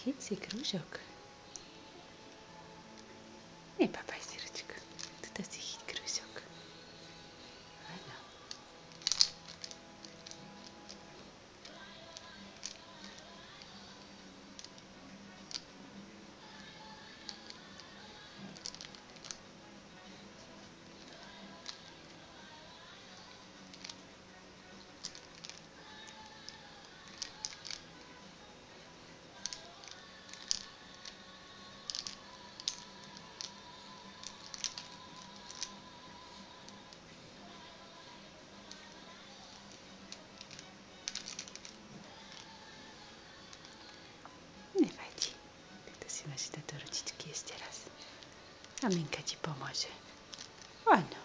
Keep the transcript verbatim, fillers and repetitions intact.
Chyť si krúžok. Nepapaj si ručku. Tuto si chyť krúžok. Áno. Nevadí. Takto si máš táto ručičky ešte raz. Maminka ti pomôže. Áno.